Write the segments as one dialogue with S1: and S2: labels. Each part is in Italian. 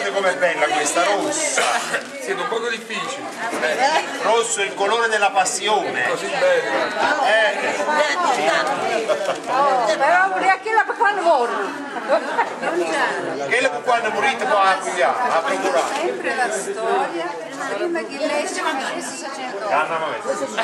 S1: Guardate com'è bella questa rossa.
S2: Siete un poco difficili.
S1: Rosso è il colore della passione.
S2: Così bene.
S3: Però neanche la quando muore.
S1: Che quando morite poi a pigliare, a procurare.
S3: Sempre la storia, prima che lei si facesse sacerdote.
S1: Andiamo a vedere.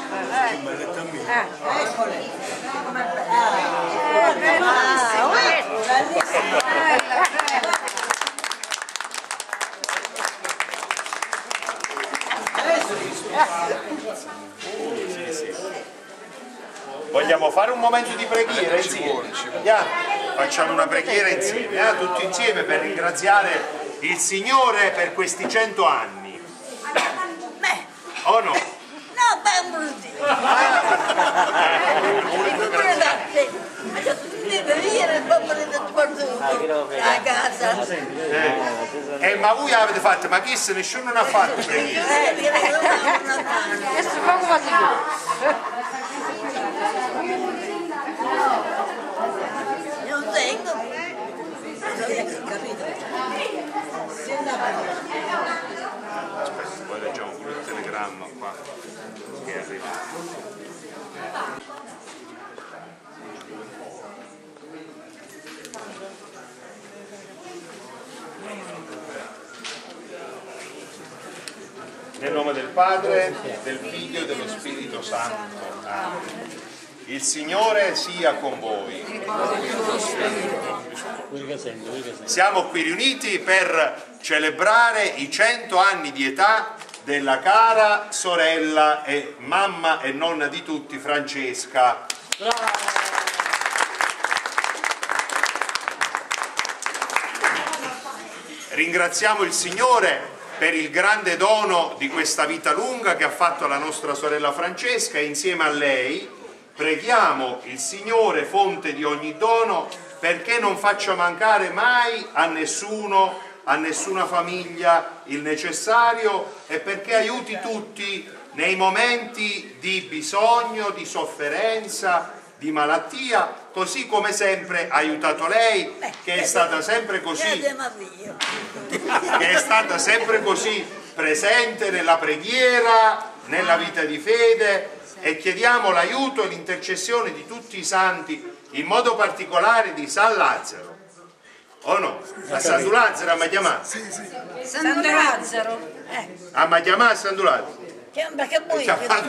S1: Vogliamo fare un momento di preghiera insieme? Facciamo una preghiera insieme, tutti insieme per ringraziare il Signore per questi 100 anni. O no?
S4: No, beh, a casa.
S1: Ma voi avete fatto, ma chi se nessuno non ha fatto preghiera?
S3: Adesso poco va
S4: Non tengo. Capito?
S1: Aspetta, poi leggiamo pure il telegramma qua che è arrivato. Nel nome del Padre, del Figlio e dello Spirito Santo. Amen. Il Signore sia con voi. Siamo qui riuniti per celebrare i 100 anni di età della cara sorella e mamma e nonna di tutti, Francesca. Ringraziamo il Signore per il grande dono di questa vita lunga che ha fatto la nostra sorella Francesca e insieme a lei preghiamo il Signore, fonte di ogni dono, perché non faccia mancare mai a nessuno, a nessuna famiglia il necessario e perché aiuti tutti nei momenti di bisogno, di sofferenza, di malattia, così come sempre ha aiutato lei, che è stata sempre così, presente nella preghiera, nella vita di fede, e chiediamo l'aiuto e l'intercessione di tutti i santi, in modo particolare di San Lazzaro. O no? A San Lazzaro mi ha chiamato?
S3: San Lazzaro.
S1: Mi chiamato San Lazzaro?
S4: Perché voi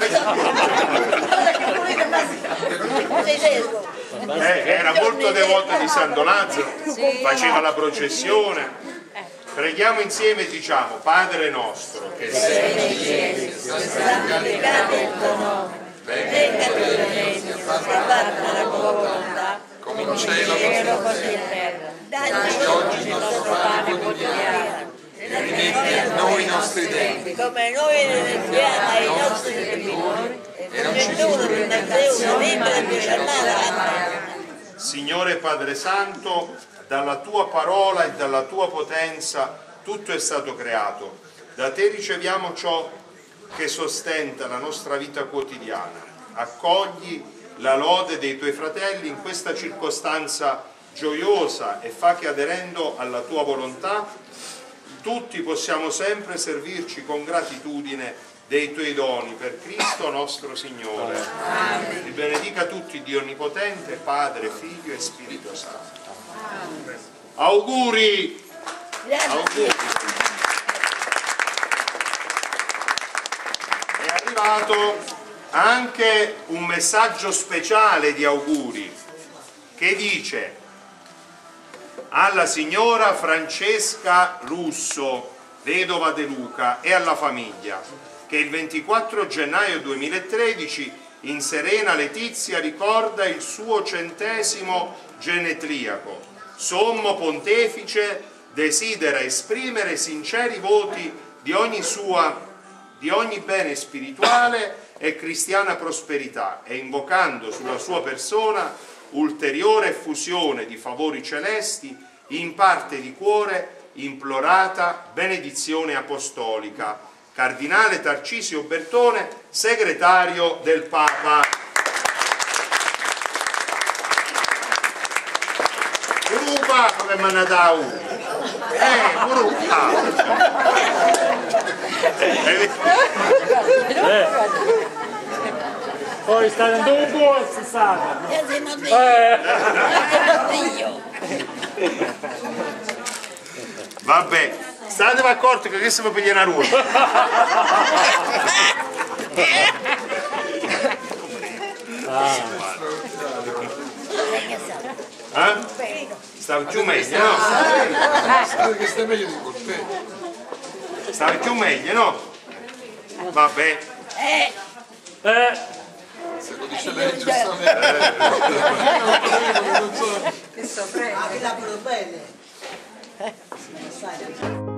S1: era molto devoto di San Lazzaro, faceva la processione. Preghiamo insieme e diciamo: Padre nostro che sei nei cieli, santificato il tuo nome, venga il tuo regno, fatta la tua volontà, come in cielo così in terra. Dacci oggi il nostro pane quotidiano e rimetti a noi i nostri debiti,
S4: come noi rimettiamo ai nostri debitori, e non ci indurre nel
S1: Signore Padre Santo, dalla tua parola e dalla tua potenza tutto è stato creato. Da te riceviamo ciò che sostenta la nostra vita quotidiana. Accogli la lode dei tuoi fratelli in questa circostanza gioiosa e fa che, aderendo alla tua volontà, tutti possiamo sempre servirci con gratitudine dei tuoi doni, per Cristo nostro Signore. Amen. Vi benedica tutti Dio Onnipotente, Padre, Figlio e Spirito Santo. Amen. Auguri! Auguri! È arrivato anche un messaggio speciale di auguri che dice: alla signora Francesca Russo, vedova De Luca, e alla famiglia, che il 24 gennaio 2013 in Serena Letizia ricorda il suo 100° genetriaco. Sommo Pontefice desidera esprimere sinceri voti di ogni bene spirituale e cristiana prosperità, e invocando sulla sua persona ulteriore effusione di favori celesti, in parte di cuore implorata benedizione apostolica. Cardinale Tarcisio Bertone, segretario del Papa. Come Manadau.
S5: Poi sta dando un buon, si sa.
S1: Vabbè, statevi accorti che questo mi piglia una ruota. Stavi più meglio, no?
S2: Che stai meglio di coltello.
S1: Stavi più meglio, no? Vabbè.
S2: Se lo dice lei giustamente.
S3: Che sorpresa.
S6: Ah, vi la bene.